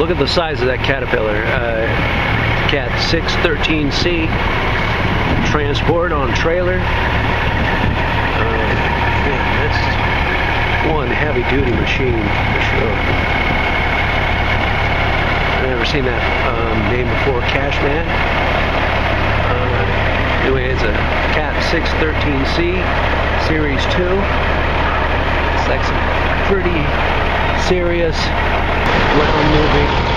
look at the size of that Caterpillar. Cat 613C, transport on trailer. Man, that's one heavy-duty machine for sure. I've never seen that name before, Cashman. Anyway, it's a Cat 613C, Series 2. It's like some pretty serious ground-moving